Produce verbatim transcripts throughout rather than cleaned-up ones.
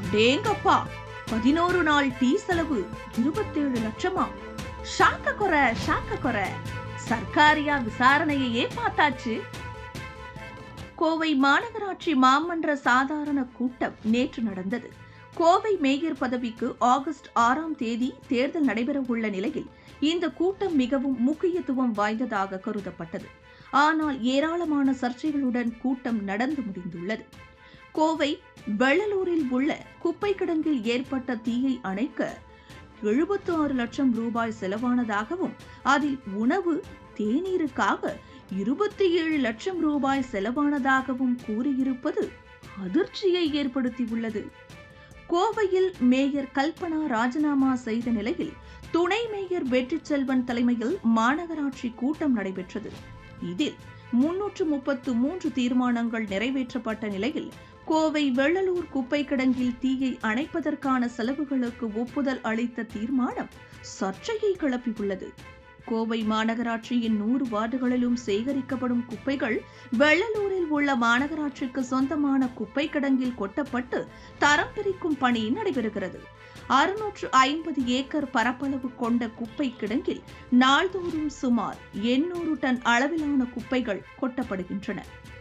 டேங்கப்பா, பதினோரு நாள் டீ செலவு இருபத்தேழு லட்சமா? ஷாக்க குறை ஷாக்க குறை சர்க்காரியா விசாரணையே பார்த்தாச்சு. கோவை மாநகராட்சி மாமன்ற சாதாரண கூட்டம் நேற்று நடந்தது. கோவை மேயர் பதவிக்கு ஆகஸ்ட் ஆறாம் தேதி தேர்தல் நடைபெறவுள்ள நிலையில் இந்த கூட்டம் மிகவும் முக்கியத்துவம் வாய்ந்ததாக கருதப்பட்டது. ஆனால் ஏராளமான சர்ச்சைகளுடன் கூட்டம் நடந்து முடிந்துள்ளது. கோவை வெள்ளலூரில் உள்ள குப்பை கிடங்கில் ஏற்பட்ட தீயை அணைக்க எழுபத்தி ஆறு லட்சம் ரூபாய் செலவானதாகவும் அதில் உணவு தேநீருக்காக இருபத்தி ஏழு லட்சம் ரூபாய் செலவானதாகவும் கூறியிருப்பது அதிர்ச்சியை ஏற்படுத்தியுள்ளது. கோவையில் மேயர் கல்பனா ராஜினாமா செய்த நிலையில் துணை மேயர் வெற்றி செல்வன் தலைமையில் மாநகராட்சி கூட்டம் நடைபெற்றது. இதில் முன்னூற்று முப்பத்து மூன்று தீர்மானங்கள் நிறைவேற்றப்பட்ட நிலையில் கோவை வெள்ளலூர் குப்பை கிடங்கில் தீயை அணைப்பதற்கான செலவுகளுக்கு ஒப்புதல் அளித்த தீர்மானம் சர்ச்சையை கிளப்பியுள்ளது. கோவை மாநகராட்சியின் நூறு வார்டுகளிலும் சேகரிக்கப்படும் குப்பைகள் வெள்ளலூரில் உள்ள மாநகராட்சிக்கு சொந்தமான குப்பை கிடங்கில் கொட்டப்பட்டு தரம் பிரிக்கும் பணி நடைபெறுகிறது. அறுநூற்று ஐம்பது ஏக்கர் பரப்பளவு கொண்ட குப்பை கிடங்கில் நாள்தோறும் சுமார் எண்ணூறு டன் அளவிலான குப்பைகள் கொட்டப்படுகின்றன.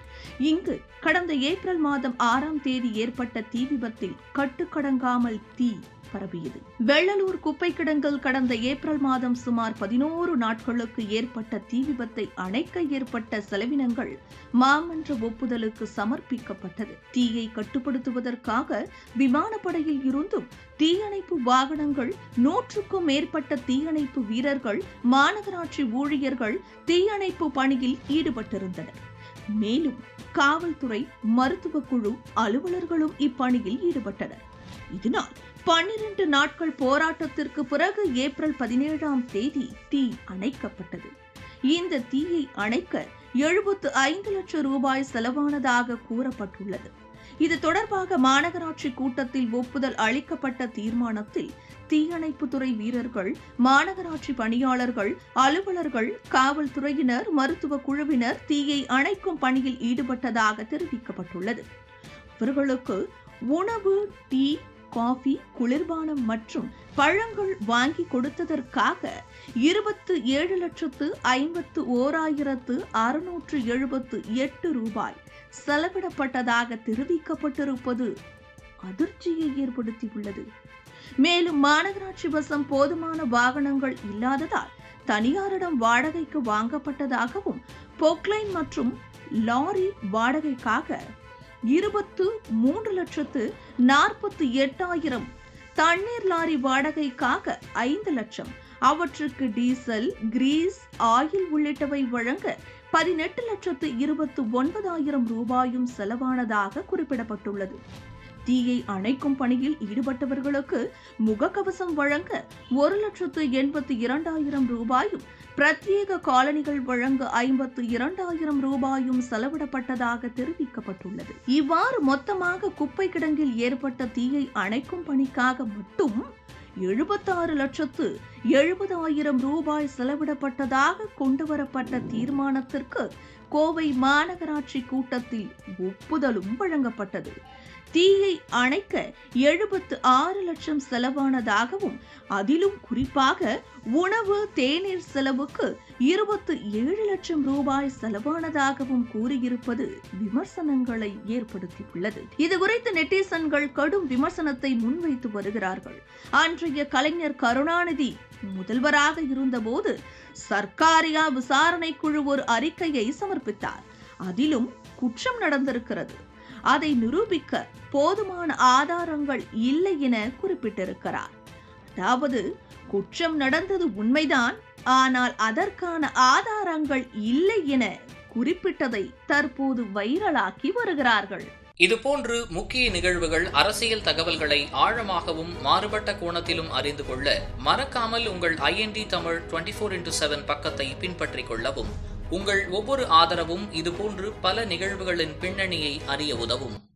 இங்கு கடந்த ஏப்ரல் மாதம் ஆறாம் தேதி ஏற்பட்ட தீ விபத்தில் கட்டுக்கடங்காமல் தீ பரவியது. வெள்ளலூர் குப்பை கிடங்கில் கடந்த ஏப்ரல் மாதம் சுமார் பதினோரு நாட்களுக்கு ஏற்பட்ட தீ விபத்தை அணைக்க ஏற்பட்ட செலவினங்கள் மாமன்ற ஒப்புதலுக்கு சமர்ப்பிக்கப்பட்டது. தீயை கட்டுப்படுத்துவதற்காக விமானப்படையில் இருந்தும் தீயணைப்பு வாகனங்கள், நூற்றுக்கும் மேற்பட்ட தீயணைப்பு வீரர்கள், மாநகராட்சி ஊழியர்கள் தீயணைப்பு பணியில் ஈடுபட்டிருந்தனர். மேலும் காவல்துறை, மருத்துவ குழு அலுவலர்களும் இப்பணியில் ஈடுபட்டனர். இதனால் பன்னிரண்டு நாட்கள் போராட்டத்திற்கு பிறகு ஏப்ரல் பதினேழாம் தேதி தீ அணைக்கப்பட்டது. இந்த தீயை அணைக்க எழுபத்து ஐந்து லட்சம் ரூபாய் செலவானதாக கூறப்பட்டுள்ளது. இது தொடர்பாக மாநகராட்சி கூட்டத்தில் ஒப்புதல் அளிக்கப்பட்ட தீர்மானத்தில் தீயணைப்புத்துறை வீரர்கள், மாநகராட்சி பணியாளர்கள், அலுவலர்கள், காவல்துறையினர், மருத்துவ குழுவினர் தீயை அணைக்கும் பணியில் ஈடுபட்டதாக தெரிவிக்கப்பட்டுள்ளது. அவர்களுக்கு உணவு, டீ, காஃபி, குளிர்பானம் மற்றும் பழங்கள் வாங்கி கொடுத்ததற்காக இருபத்தி ஏழு லட்சத்து ஐம்பத்து ஓராயிரத்து அறுநூற்று எழுபத்து எட்டு ரூபாய் செலவிடப்பட்டதாக தெரிவிக்கப்பட்டிருப்பது அதிர்ச்சியை ஏற்படுத்தியுள்ளது. மேலும் மாநகராட்சி வசம் போதுமான வாகனங்கள் இல்லாததால் தனியாரிடம் வாடகைக்கு வாங்கப்பட்டதாகவும், பொக்லைன் மற்றும் லாரி வாடகைக்காக இருபத்து மூன்று லட்சத்து நாற்பத்தி எட்டாயிரம், தண்ணீர் லாரி வாடகைக்காக ஐந்து லட்சம், அவற்றுக்கு டீசல், கிரீஸ், ஆயில் உள்ளிட்டவை வழங்க பதினெட்டு லட்சத்து இருபத்தி ஒன்பதாயிரம் ரூபாயும் செலவானதாக குறிப்பிடப்பட்டுள்ளது. தீயை அணைக்கும் பணியில் ஈடுபட்டவர்களுக்கு முகக்கவசம் வழங்க ஒரு லட்சத்து எண்பத்தி இரண்டாயிரம் ரூபாயும், பிரத்யேக காலனிகள் வழங்க ஐம்பத்து இரண்டாயிரம் ரூபாயும் செலவிடப்பட்டதாக தெரிவிக்கப்பட்டுள்ளது. இவ்வாறு மொத்தமாக குப்பை கிடங்கில் ஏற்பட்ட தீயை அணைக்கும் பணிக்காக மட்டும் எழுபத்தாறு லட்சத்து எழுபதாயிரம் ரூபாய் செலவிடப்பட்டதாக கொண்டுவரப்பட்ட தீர்மானத்திற்கு கோவை மாநகராட்சி கூட்டத்தில் ஒப்புதலும் வழங்கப்பட்டது. தீயை அணைக்க எழுபத்து ஆறு லட்சம் செலவானதாகவும், அதிலும் குறிப்பாக உணவு, தேநீர் செலவுக்கு இருபத்தி ஏழு லட்சம் ரூபாய் செலவானதாகவும் கூறியிருப்பது விமர்சனங்களை ஏற்படுத்தியுள்ளது. இதுகுறித்து நெட்டிசன்கள் கடும் விமர்சனத்தை முன்வைத்து வருகிறார்கள். அன்றைய கலைஞர் கருணாநிதி முதல்வராக இருந்தபோது சர்க்காரியா விசாரணை குழு ஒரு அறிக்கையை சமர்ப்பித்தார். அதிலும் குற்றம் நடந்திருக்கிறது, அதை நிரூபிக்க போதுமான ஆதாரங்கள் இல்லை என குறிப்பிட்டிருக்கிறார். அதாவது குற்றம் நடந்தது உண்மைதான், ஆனால் அதற்கான ஆதாரங்கள் இல்லை என குறிப்பிட்டதை தற்போது வைரலாக்கி வருகிறார்கள். இதுபோன்று முக்கிய நிகழ்வுகள், அரசியல் தகவல்களை ஆழமாகவும் மாறுபட்ட கோணத்திலும் அறிந்து கொள்ள மறக்காமல் உங்கள் ஐ என் டி தமிழ் இருபத்தி நான்கு இன்டு ஏழு பக்கத்தை பின்பற்றிக் கொள்ளவும். உங்கள் ஒவ்வொரு ஆதரவும் இதுபோன்று பல நிகழ்வுகளின் பின்னணியை அறிய உதவும்.